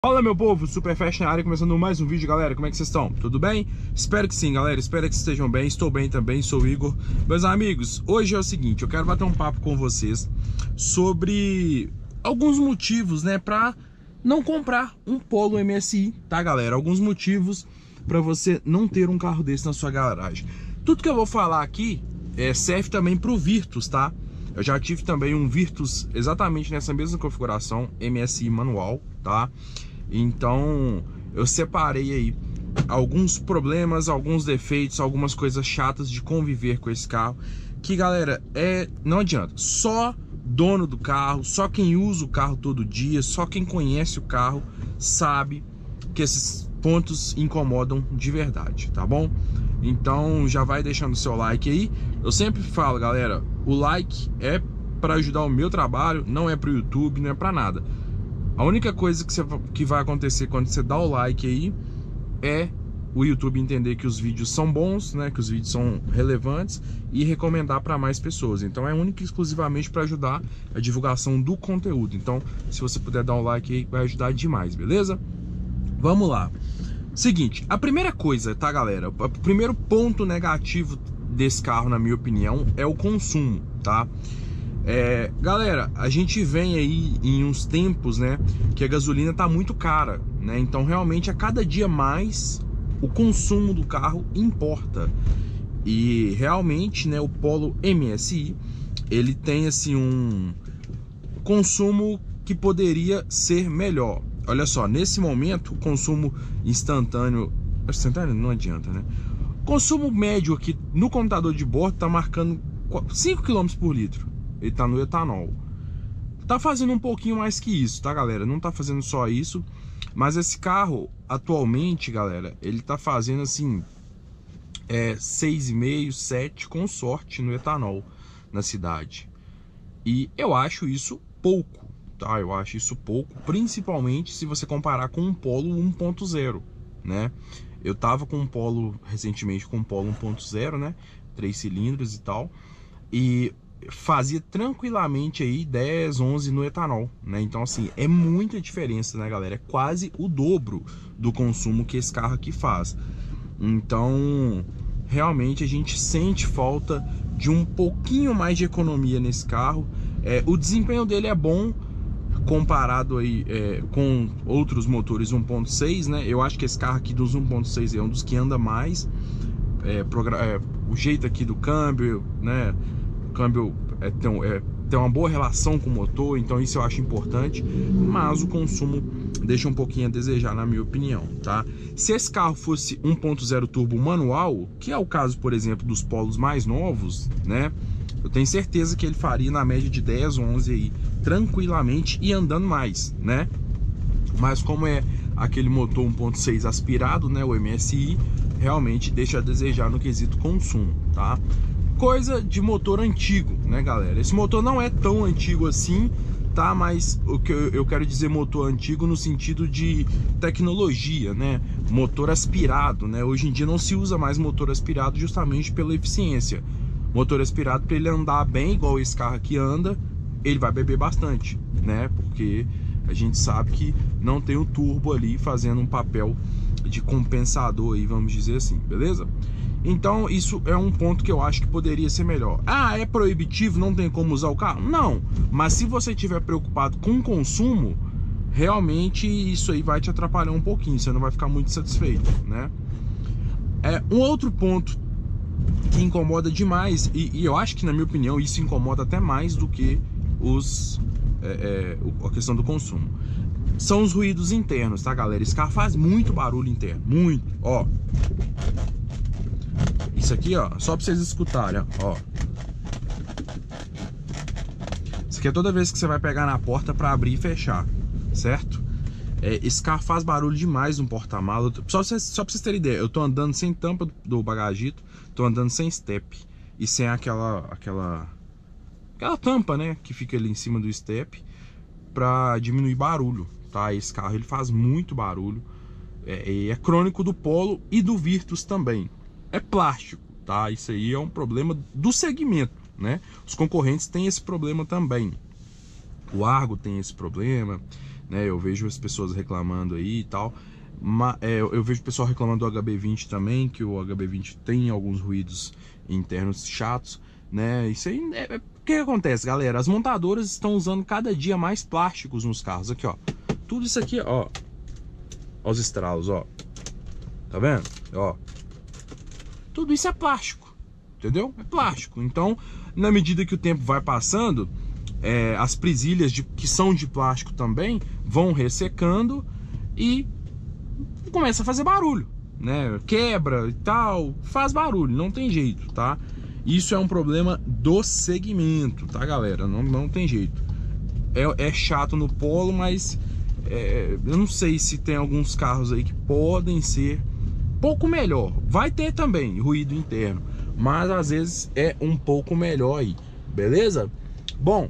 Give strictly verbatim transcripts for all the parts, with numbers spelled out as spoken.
Fala meu povo, Superfast na área, começando mais um vídeo, galera. Como é que vocês estão? Tudo bem? Espero que sim, galera. Espero que estejam bem. Estou bem também, sou o Igor. Meus amigos, hoje é o seguinte, eu quero bater um papo com vocês sobre alguns motivos, né, pra não comprar um Polo M S I, tá, galera? Alguns motivos pra você não ter um carro desse na sua garagem. Tudo que eu vou falar aqui é, serve também pro Virtus, tá? Eu já tive também um Virtus exatamente nessa mesma configuração, M S I manual, tá? Então, eu separei aí alguns problemas, alguns defeitos, algumas coisas chatas de conviver com esse carro. Que, galera, é não adianta. Só dono do carro, só quem usa o carro todo dia, só quem conhece o carro sabe que esses pontos incomodam de verdade, tá bom? Então, já vai deixando o seu like aí. Eu sempre falo, galera, o like é para ajudar o meu trabalho, não é para o YouTube, não é para nada. A única coisa que, você, que vai acontecer quando você dá o like aí é o YouTube entender que os vídeos são bons, né? Que os vídeos são relevantes e recomendar para mais pessoas. Então é única e exclusivamente para ajudar a divulgação do conteúdo. Então, se você puder dar um like aí, vai ajudar demais, beleza? Vamos lá. Seguinte, a primeira coisa, tá, galera? O primeiro ponto negativo desse carro, na minha opinião, é o consumo, tá? É, galera, a gente vem aí em uns tempos, né, que a gasolina tá muito cara, né? Então realmente a cada dia mais o consumo do carro importa. E realmente, né, o Polo M S I, ele tem assim um consumo que poderia ser melhor. Olha só, nesse momento o consumo instantâneo, instantâneo não adianta, né? O consumo médio aqui no computador de bordo tá marcando cinco quilômetros por litro. Ele tá no etanol. Tá fazendo um pouquinho mais que isso, tá, galera? Não tá fazendo só isso. Mas esse carro, atualmente, galera, ele tá fazendo, assim, é, seis vírgula cinco, sete, com sorte, no etanol na cidade. E eu acho isso pouco, tá? Eu acho isso pouco, principalmente se você comparar com um Polo um ponto zero, né? Eu tava com um Polo, recentemente, com um Polo um ponto zero, né? Três cilindros e tal. E fazia tranquilamente aí dez, onze no etanol, né? Então assim, é muita diferença, né, galera? É quase o dobro do consumo que esse carro aqui faz. Então, realmente a gente sente falta de um pouquinho mais de economia nesse carro. É, o desempenho dele é bom comparado aí é, com outros motores um ponto seis, né? Eu acho que esse carro aqui dos um ponto seis é um dos que anda mais. É, é, o jeito aqui do câmbio, né? O câmbio é, tem, é, tem uma boa relação com o motor, então isso eu acho importante, mas o consumo deixa um pouquinho a desejar, na minha opinião, tá? Se esse carro fosse um ponto zero turbo manual, que é o caso, por exemplo, dos Polos mais novos, né? Eu tenho certeza que ele faria na média de dez, onze aí, tranquilamente e andando mais, né? Mas como é aquele motor um ponto seis aspirado, né, o M S I, realmente deixa a desejar no quesito consumo, tá? Coisa de motor antigo, né, galera? Esse motor não é tão antigo assim, tá? Mas o que eu quero dizer motor antigo no sentido de tecnologia, né? Motor aspirado, né? Hoje em dia não se usa mais motor aspirado justamente pela eficiência. Motor aspirado, para ele andar bem, igual esse carro aqui anda, ele vai beber bastante, né? Porque a gente sabe que não tem o turbo ali fazendo um papel de compensador aí, vamos dizer assim, beleza? Então isso é um ponto que eu acho que poderia ser melhor. Ah, é proibitivo, não tem como usar o carro? Não, mas se você estiver preocupado com o consumo, realmente isso aí vai te atrapalhar um pouquinho, você não vai ficar muito satisfeito, né? É, um outro ponto que incomoda demais, e, e eu acho que, na minha opinião, isso incomoda até mais do que os, é, é, a questão do consumo, são os ruídos internos, tá, galera? Esse carro faz muito barulho interno, muito, ó. Isso aqui, ó, só pra vocês escutarem, ó. Isso aqui é toda vez que você vai pegar na porta pra abrir e fechar, certo? É, esse carro faz barulho demais no porta-malas. Só, só pra vocês terem ideia, eu tô andando sem tampa do bagagito, tô andando sem step e sem aquela, aquela, aquela tampa, né, que fica ali em cima do step pra diminuir barulho, tá? Esse carro, ele faz muito barulho. É, é crônico do Polo e do Virtus também. É plástico, tá? Isso aí é um problema do segmento, né? Os concorrentes têm esse problema também. O Argo tem esse problema, né? Eu vejo as pessoas reclamando aí e tal. Mas, é, eu vejo o pessoal reclamando do H B vinte também, que o H B vinte tem alguns ruídos internos chatos, né? Isso aí, é, é, o que acontece, galera? As montadoras estão usando cada dia mais plásticos nos carros. Aqui, ó. Tudo isso aqui, ó. Ó os estralos, ó. Tá vendo? Ó. Tudo isso é plástico, entendeu? É plástico. Então, na medida que o tempo vai passando, é, as presilhas de, que são de plástico também vão ressecando e começa a fazer barulho, né? Quebra e tal, faz barulho, não tem jeito, tá? Isso é um problema do segmento, tá, galera? Não, não tem jeito. É, é chato no Polo, mas é, eu não sei se tem alguns carros aí que podem ser pouco melhor. Vai ter também ruído interno, mas às vezes é um pouco melhor aí, beleza? Bom,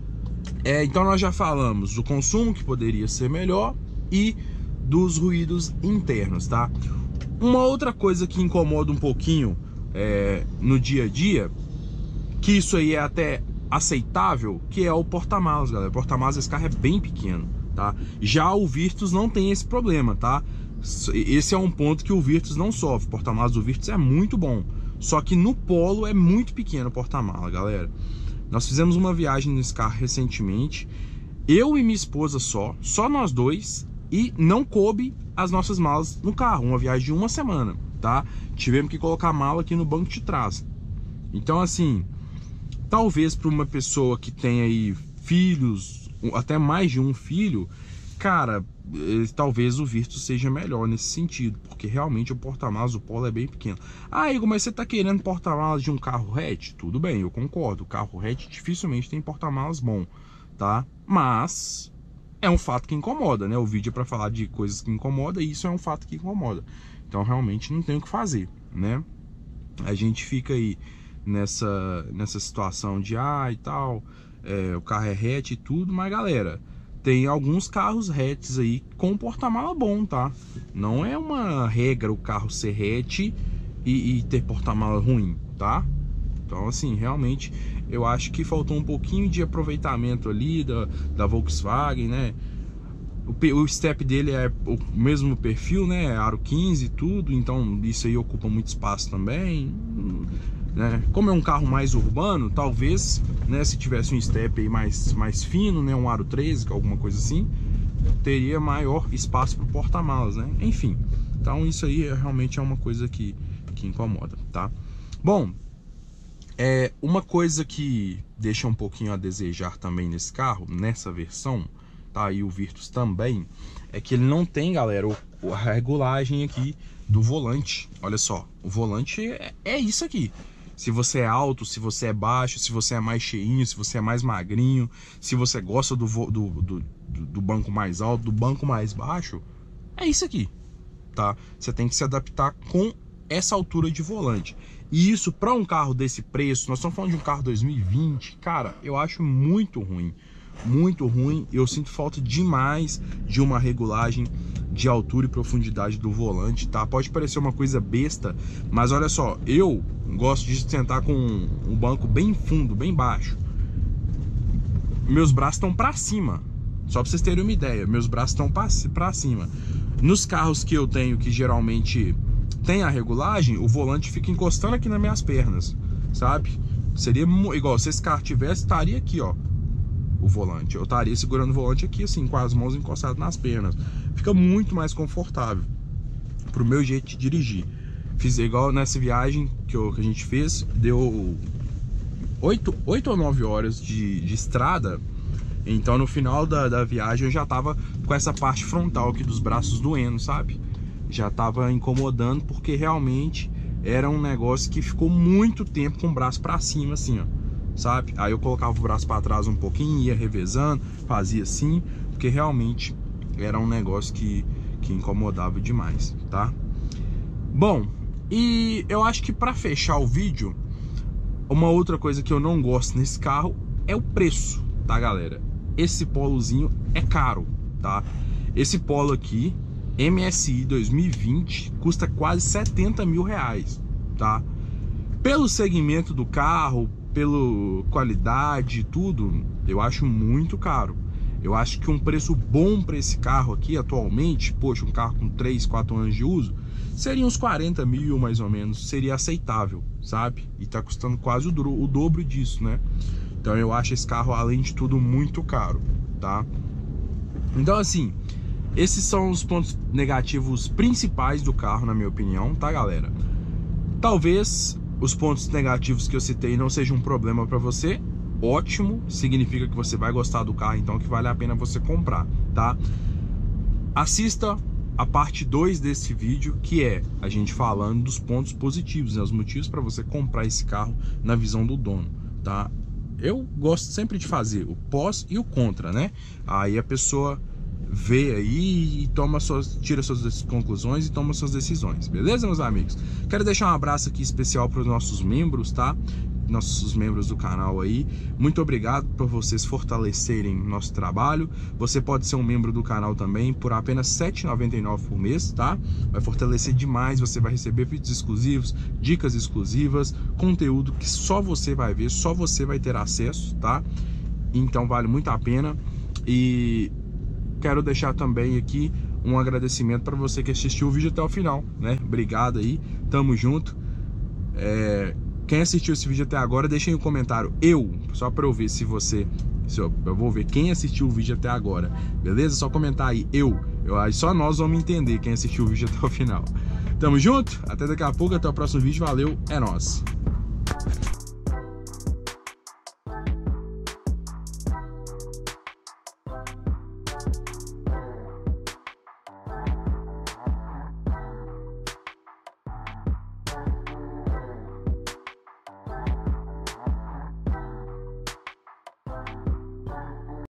é, então nós já falamos do consumo, que poderia ser melhor, e dos ruídos internos, tá? Uma outra coisa que incomoda um pouquinho é, no dia a dia, que isso aí é até aceitável, que é o porta-malas, galera. O porta-malas desse carro é bem pequeno, tá? Já o Virtus não tem esse problema, tá? Esse é um ponto que o Virtus não sofre. O porta-malas do Virtus é muito bom, só que no Polo é muito pequeno o porta-malas, galera. Nós fizemos uma viagem nesse carro recentemente, eu e minha esposa só, só nós dois, e não coube as nossas malas no carro, uma viagem de uma semana, tá? Tivemos que colocar a mala aqui no banco de trás. Então, assim, talvez para uma pessoa que tem aí filhos, até mais de um filho, cara, talvez o Virtus seja melhor nesse sentido, porque realmente o porta-malas do Polo é bem pequeno. Ah, Igor, mas você tá querendo porta-malas de um carro hatch? Tudo bem, eu concordo, o carro hatch dificilmente tem porta-malas bom, tá? Mas é um fato que incomoda, né? O vídeo é para falar de coisas que incomodam, e isso é um fato que incomoda. Então realmente não tem o que fazer, né? A gente fica aí nessa, nessa situação de ah e tal, é, o carro é hatch e tudo, mas galera, tem alguns carros hatches aí com porta-mala bom, tá? Não é uma regra o carro ser hatch e, e ter porta-mala ruim, tá? Então, assim, realmente eu acho que faltou um pouquinho de aproveitamento ali da, da Volkswagen, né? O, o step dele é o mesmo perfil, né? Aro quinze e tudo, então isso aí ocupa muito espaço também, né? Como é um carro mais urbano, talvez, né, se tivesse um step aí mais, mais fino, né? Um aro treze, alguma coisa assim, teria maior espaço para o porta-malas, né? Enfim, então isso aí é, realmente é uma coisa que, que incomoda, tá? Bom, é, uma coisa que deixa um pouquinho a desejar também nesse carro, nessa versão, tá? E o Virtus também, é que ele não tem, galera, o, a regulagem aqui do volante. Olha só, o volante é, é isso aqui. Se você é alto, se você é baixo, se você é mais cheinho, se você é mais magrinho, se você gosta do, do, do, do banco mais alto, do banco mais baixo, é isso aqui, tá? Você tem que se adaptar com essa altura de volante. E isso para um carro desse preço, nós estamos falando de um carro dois mil e vinte, cara, eu acho muito ruim. Muito ruim, eu sinto falta demais de uma regulagem de altura e profundidade do volante, tá? Pode parecer uma coisa besta, mas olha só, eu gosto de sentar com um banco bem fundo, bem baixo. Meus braços estão para cima, só para vocês terem uma ideia, meus braços estão para cima. Nos carros que eu tenho, que geralmente tem a regulagem, o volante fica encostando aqui nas minhas pernas, sabe? Seria igual se esse carro tivesse, estaria aqui, ó, o volante. Eu estaria segurando o volante aqui, assim, com as mãos encostadas nas pernas. Fica muito mais confortável pro meu jeito de dirigir. Fiz igual nessa viagem que, eu, que a gente fez, deu oito ou nove horas de, de estrada. Então no final da, da viagem eu já tava com essa parte frontal aqui dos braços doendo, sabe? Já tava incomodando, porque realmente era um negócio que ficou muito tempo com o braço pra cima, assim, ó, sabe? Aí eu colocava o braço para trás um pouquinho, ia revezando, fazia assim, porque realmente era um negócio que, que incomodava demais, tá? Bom, e eu acho que para fechar o vídeo, uma outra coisa que eu não gosto nesse carro é o preço, tá, galera? Esse Polozinho é caro, tá? Esse Polo aqui, M S I dois mil e vinte, custa quase setenta mil reais, tá? Pelo segmento do carro, pela qualidade e tudo, eu acho muito caro. Eu acho que um preço bom para esse carro aqui atualmente, poxa, um carro com três, quatro anos de uso, seria uns quarenta mil mais ou menos, seria aceitável, sabe? E tá custando quase o, do, o dobro disso, né? Então eu acho esse carro, além de tudo, muito caro, tá? Então assim, esses são os pontos negativos principais do carro, na minha opinião, tá, galera? Talvez os pontos negativos que eu citei não sejam um problema para você. Ótimo, significa que você vai gostar do carro, então que vale a pena você comprar, tá? Assista a parte dois desse vídeo, que é a gente falando dos pontos positivos, né? Os motivos para você comprar esse carro na visão do dono, tá? Eu gosto sempre de fazer o pós e o contra, né? Aí a pessoa vê aí e toma suas, tira suas conclusões e toma suas decisões, beleza, meus amigos? Quero deixar um abraço aqui especial para os nossos membros, tá? Nossos membros do canal aí, muito obrigado por vocês fortalecerem nosso trabalho. Você pode ser um membro do canal também por apenas sete reais e noventa e nove centavos por mês, tá? Vai fortalecer demais, você vai receber vídeos exclusivos, dicas exclusivas, conteúdo que só você vai ver, só você vai ter acesso, tá? Então vale muito a pena. E quero deixar também aqui um agradecimento para você que assistiu o vídeo até o final, né? Obrigado aí, tamo junto. É... Quem assistiu esse vídeo até agora, deixa aí um comentário, eu, só para eu ver se você, se eu, eu vou ver quem assistiu o vídeo até agora, beleza? Só comentar aí, eu, eu, aí só nós vamos entender quem assistiu o vídeo até o final. Tamo junto, até daqui a pouco, até o próximo vídeo, valeu, é nóis.